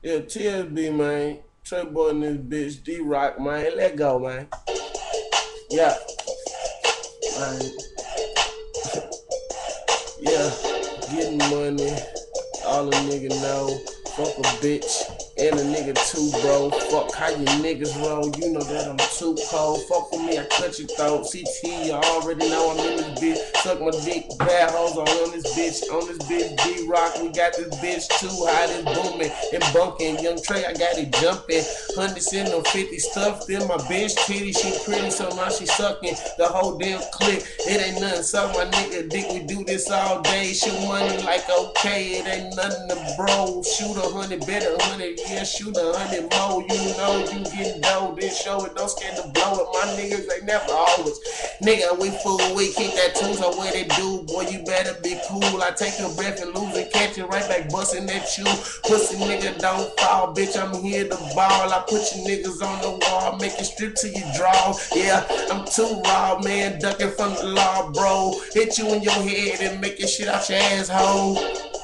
Yeah, TSB, man. Trey Boy and this bitch, D-Rock, man. Let go, man. Yeah, man. Yeah, getting money. All a nigga know. Fuck a bitch. And a nigga too, bro. Fuck how you niggas roll. You know that I'm too cold. Fuck with me, I cut your throat. CT, you already know I'm in this bitch. Suck my dick, bad hoes on this bitch. On this bitch, D-Rock, we got this bitch too hot and booming and bunking. Young Trey, I got it jumping. 100 in on 50 stuffed in my bitch titty. She pretty, so now she sucking the whole damn clip. It ain't nothing, suck my nigga dick. We do this all day. Shoot money like okay. It ain't nothing to bro. Shoot 100, bet 100. Yeah, shoot 100 more. You know you getting dough. This show it, don't scared to blow it. My niggas ain't never always. Nigga, we fool, we keep that tune, so what it do? Boy, you better be cool. I take a breath and lose it, catch it right back, busting at you. Pussy nigga, don't fall, bitch. I'm here to ball. I put you niggas on the wall, make it strip till you draw. Yeah, I'm too raw, man. Ducking from the law, bro. Hit you in your head and make your shit out your asshole.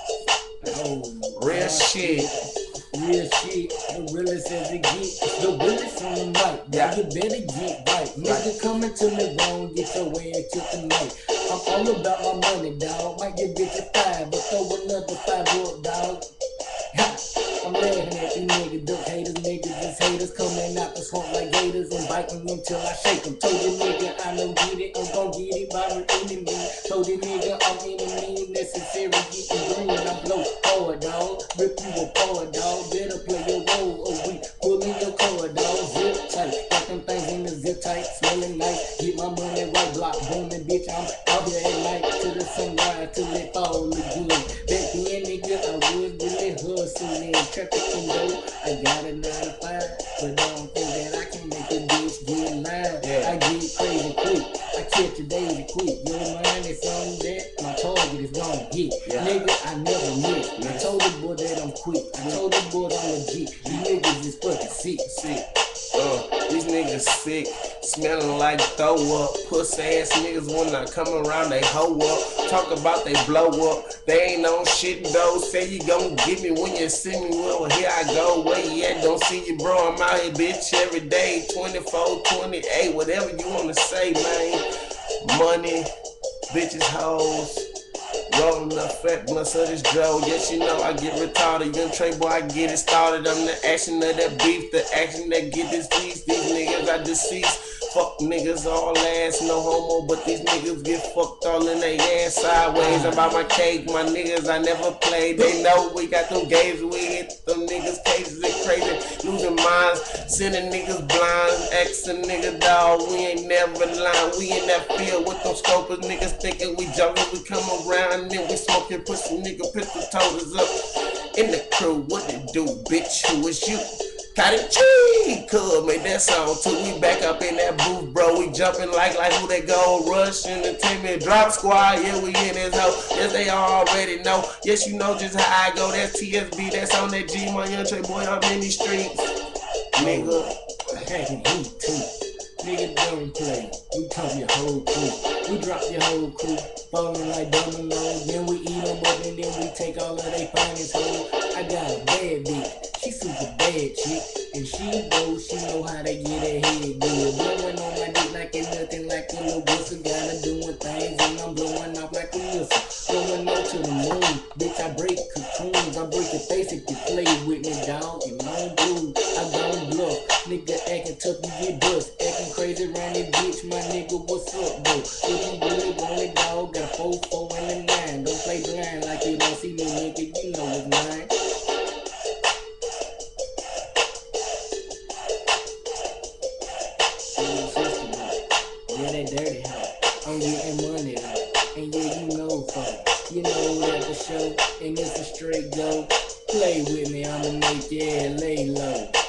Oh, Real shit. Real shit, the realest as it get, the realest on the mic. Yeah, you better get right. Nigga coming to me wrong, get your way into the night. I'm all about my money, dog. Might get bitch a 5, but throw another 5 up, dog. Ha! I'm laughing at you niggas, duck haters, niggas is haters coming out the swamp like gators and biting them till I shake them. Told you nigga I know get it, I'm gon' get it by my enemy. Told you nigga I'm enemy, necessary, getting green. I blow hard, dog. Rip you apart, dog. Better play your role, or we pulling your cord, dog. Zip tight, got them things in the zip tight, smelling nice. Get my money right, block booming, bitch. I'm out here at night till the sunrise, till it fall again. Back then, nigga, I was really hustling, trafficking though. I got a 9 to 5, but I don't think that I can make a bitch get live. I get crazy quick, I catch a daisy quick. Your mind is on that, my target is gonna hit. Nigga, I never miss. I told the boy that I'm quick. I told the boy that I'm legit. These niggas is fucking sick. These niggas sick, smelling like throw up. Pussy ass niggas when I come around, they hoe up. Talk about they blow up, they ain't on shit though. Say you gon' get me when you see me, well here I go. Where you at? Don't see you, bro. I'm out here, bitch, every day. 24, 28, whatever you wanna say, man. Money, bitches, hoes. Rolling the fat blunts of this dro. Yes, you know I get retarded. Young Trey Boy, I get it started. I'm the action of that beef, the action that get this piece. These niggas I deceased. Fuck niggas all ass, no homo, but these niggas get fucked all in their ass sideways. About my cake, my niggas I never played. They know we got them games, we hit them niggas cases and crazy, losing minds, sending niggas blind, Xing nigga dog. We ain't never lying. We in that field with them scopers, niggas thinking we joking. We come around and then we smoking, put some nigga pistol toters up in the crew. What it do, bitch? Who is you? Got it, G, could make that song too. We back up in that booth, bro. We jumping like who they go, Rush Entertainment, Drop Squad. Yeah, we in this hoe. Yes, they already know. Yes, you know just how I go. That's TSB. That's on that G. My Young Trey Boy, I'm in these streets, nigga. Hey, he too. Nigga don't play. We come your whole crew. We drop your whole crew. Falling like dominoes. Then we eat them up and then we take all of they finest hoes. I got a bad bitch. She super bad chick. And she knows, she know how to get her head good. Blowing on my dick like it's nothing like a little whistle. Got her doing things and I'm blowing off like a missile. Going up to the moon. Bitch, I break cocoons. I break your face if you play with me, dog. And long blue. I don't bluff. Nigga acting tough, you get bust. Acting crazy around this bitch, my nigga, what's up, bro? If you really want it, dog, got a 4, 4, and a 9. Don't play blind like you don't see me, nigga, you know it's mine. Yeah, that dirty hoe. I'm getting money though. And yeah, you know fuck. You know that for sure. And it's a straight go. Play with me, I'ma make your ass lay low.